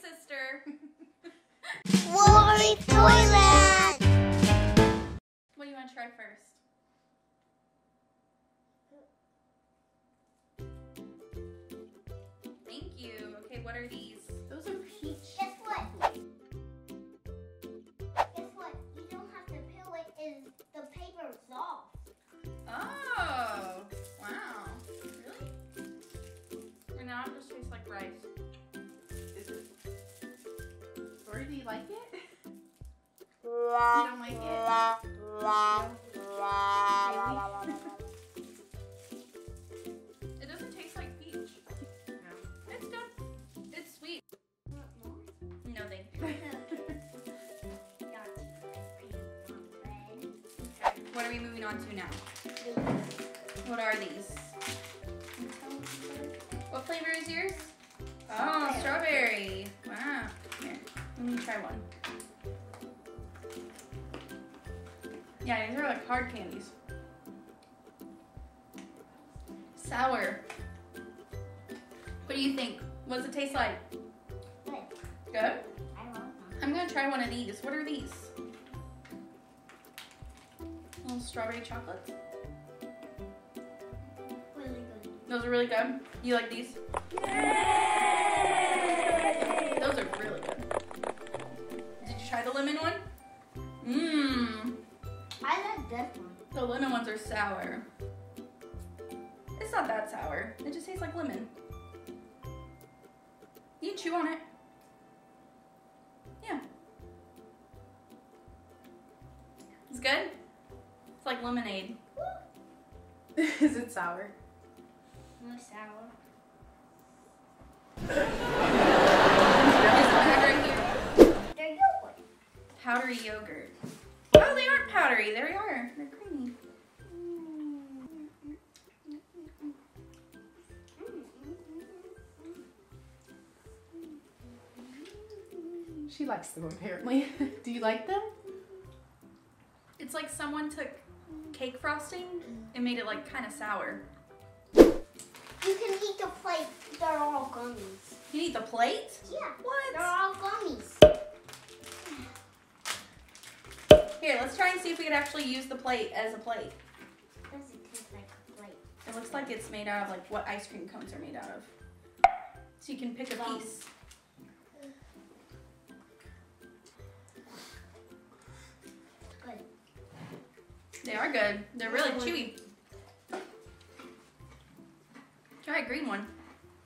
sister. Lori Toilet! What do you want to try first? Thank you. Okay, what are these? Those are peach. Guess what? Guess what? You don't have to peel it, is the paper is off. Oh, wow. Really? And now it just tastes like rice. Is it? Or do you like it? You don't like it? It doesn't taste like peach. No. It's good. It's sweet. No, thank you. Okay, what are we moving on to now? What are these? What flavor is yours? Oh, strawberry. Wow. Here, let me try one. Yeah, these are like hard candies. Sour. What do you think? What does it taste like? Good. Good? I love them. I'm gonna try one of these. What are these? Little strawberry chocolates. Really good. Those are really good. You like these? Those are really good. Did you try the lemon one? Mmm. I like this one. The lemon ones are sour. It's not that sour. It just tastes like lemon. You can chew on it. Yeah. It's good? It's like lemonade. Is it sour? No sour. Is powder here? They're yogurt. Powdery yogurt. Oh, they aren't powdery. There they are. They're creamy. She likes them apparently. Do you like them? It's like someone took cake frosting and made it like kind of sour. You can eat the plate. They're all gummies. You need the plate? Yeah. What? They're all gummies. Here, let's try and see if we could actually use the plate as a plate. Does it taste like a plate? It looks like it's made out of like what ice cream cones are made out of. So you can pick a piece. Good. They are good. They're really chewy. Try a green one.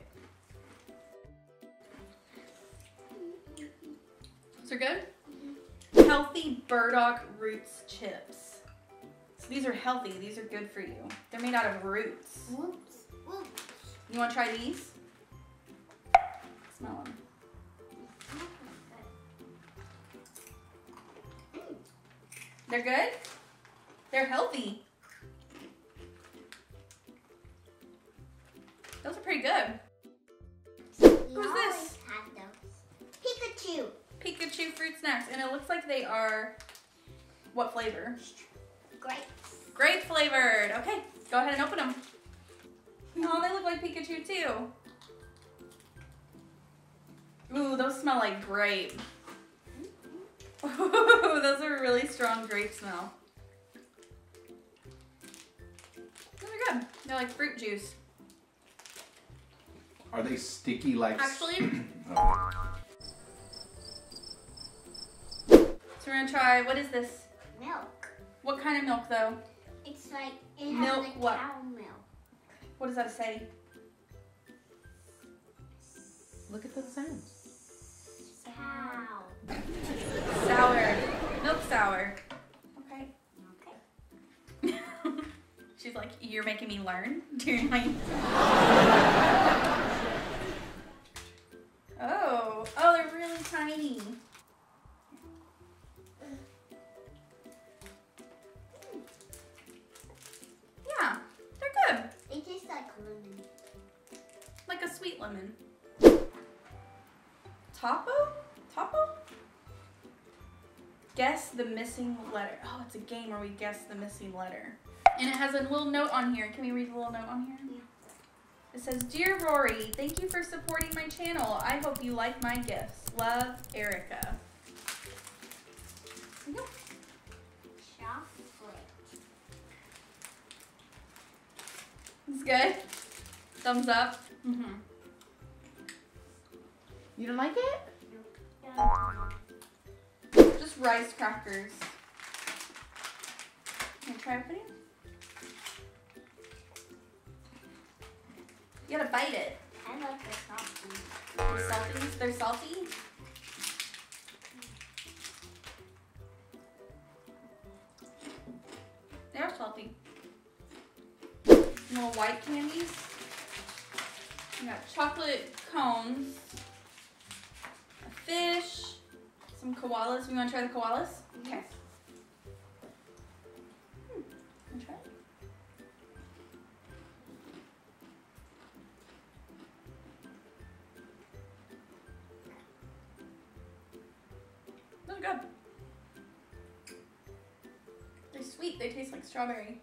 Those are good? Healthy burdock roots chips. So these are healthy. These are good for you. They're made out of roots. Whoops. Whoops. You want to try these? Smell them. They're good? They're healthy. Those are pretty good. Who's this? Pikachu. Pikachu fruit snacks. And it looks like they are, what flavor? Grapes. Grape flavored. Okay, go ahead and open them. Oh, they look like Pikachu too. Ooh, those smell like grape. Ooh, those are a really strong grape smell. Those are good. They're like fruit juice. Are they sticky like? Actually, Oh. so we're gonna try, what is this? Milk. What kind of milk though? It's like it Milk has like what? cow milk. What does that say? Look at the sound. Cow. Sour. Milk sour. Okay. Okay. She's like, you're making me learn? You're like... Oh, they're really tiny. Yeah, they're good. It tastes like lemon. Like a sweet lemon. Topo? Topo? Guess the missing letter. Oh, it's a game where we guess the missing letter. And it has a little note on here. Can we read the little note on here? Yeah. It says, Dear Rory, thank you for supporting my channel. I hope you like my gifts. Love, Erica. There you go. Chocolate. It's good. Thumbs up. You don't like it? Just rice crackers. Can you try opening? You gotta bite it. I like the salty. They're salty. They're salty. They are salty. Little white candies. We got chocolate cones, a fish, some koalas. We want to try the koalas? Okay. Wanna try it? Those are good. They're sweet. They taste like strawberry.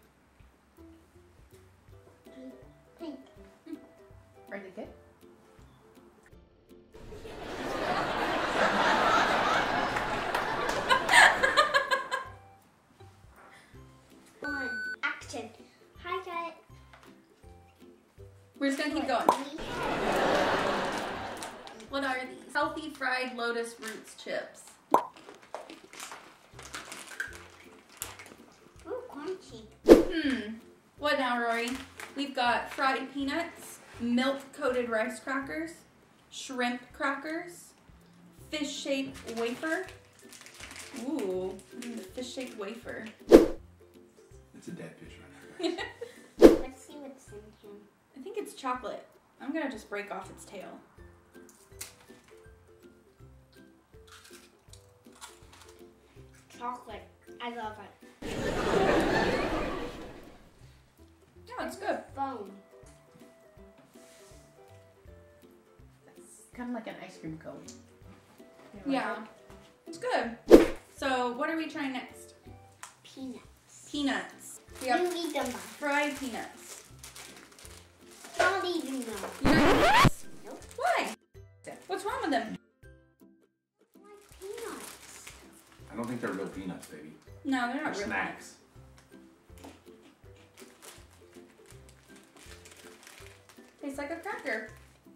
Pink. Are they good? One. Action. Hi, guys. We're just gonna keep going. What are these? Healthy fried Lotus Roots chips. Ooh, crunchy. What now, Rory? We've got fried peanuts, milk-coated rice crackers, shrimp crackers, fish-shaped wafer. Ooh, the fish-shaped wafer. It's a dead fish right now. Let's see what's in here. I think it's chocolate. I'm gonna just break off its tail. Chocolate. I love it. Yeah, it's good. Bone. It's kind of like an ice cream cone. You don't like Yeah, it? it's good. So, what are we trying next? Peanuts. Peanuts. We You have eat them. fried peanuts. Not eating them. You're not eating this? Nope. Why? What's wrong with them? I like peanuts. I don't think they're real peanuts, baby. No, they're They're not real. snacks. Tastes like a cracker.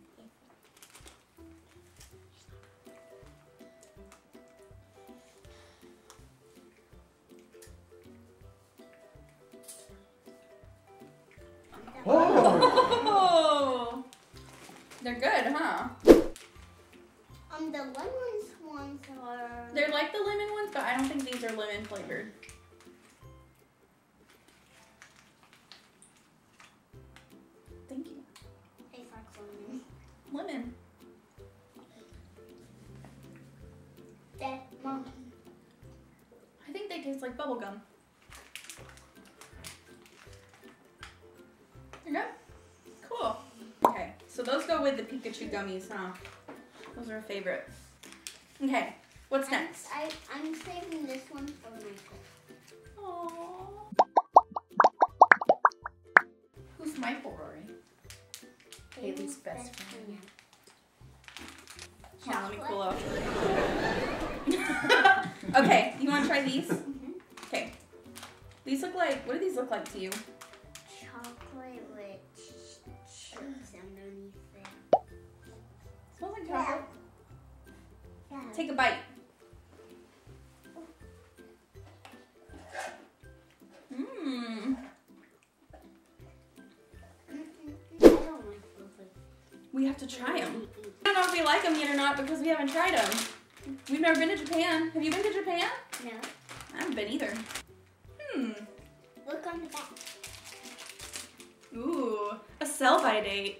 Oh! Oh, they're good, huh? The lemon ones are. They're like the lemon ones, but I don't think these are lemon flavored. Thank you. Tastes like lemon. Lemon. That mom. I think they taste like bubble gum. They're good? Cool. Okay, so those go with the Pikachu gummies, huh? Those are a favorite. Okay, what's next? I'm saving this one for Michael. Aww. Who's Michael, Rory? Haley's best friend. Hold on, let me cool off. Okay, you want to try these? Okay. These look like, what do these look like to you? Chocolate with chips underneath it. Smells like chocolate. Yeah. Take a bite. Mmm. I don't like those. We have to try them. I don't know if we like them yet or not because we haven't tried them. We've never been to Japan. Have you been to Japan? No. I haven't been either. Look on the back. Ooh, a sell-by date.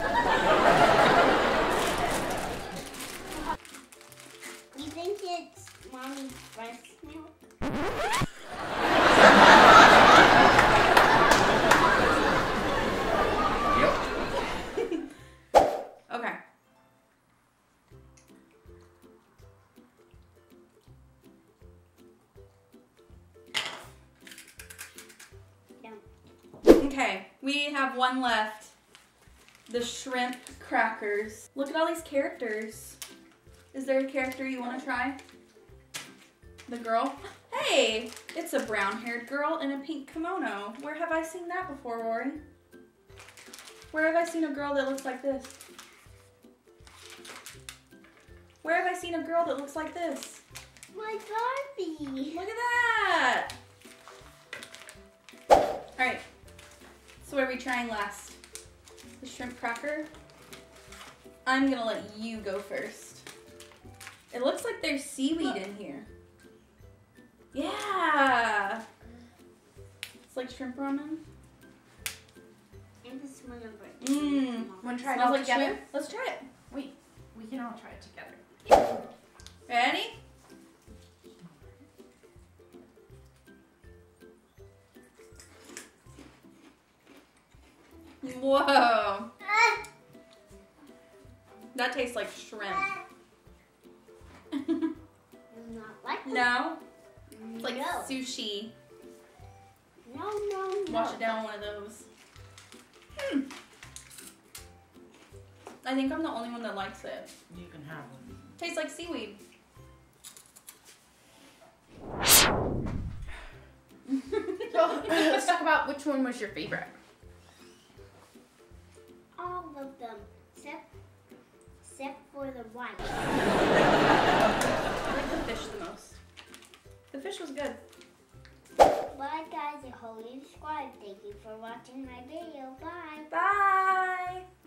You think it's mommy's breast milk? Yep. Okay. No. Okay, we have one left. the shrimp crackers. Look at all these characters. Is there a character you want to try? The girl? Hey, it's a brown-haired girl in a pink kimono. Where have I seen that before, Rory? Where have I seen a girl that looks like this? Where have I seen a girl that looks like this? My Barbie. Look at that! Alright, so what are we trying last? The shrimp cracker? I'm gonna let you go first. It looks like there's seaweed in here. Yeah! It's like shrimp ramen. And the smell of it. Mmm. Want to try it Smells all like together? shrimp. Let's try it. Wait, we can all try it together. Ready? Whoa. That tastes like shrimp. Not like it. No? It's like no. sushi. No. Wash it down one of those. I think I'm the only one that likes it. You can have one. Tastes like seaweed. So let's talk about which one was your favorite. All of them, except for the one. I like the fish the most. The fish was good. Bye guys, I hope you subscribe. Thank you for watching my video. Bye. Bye!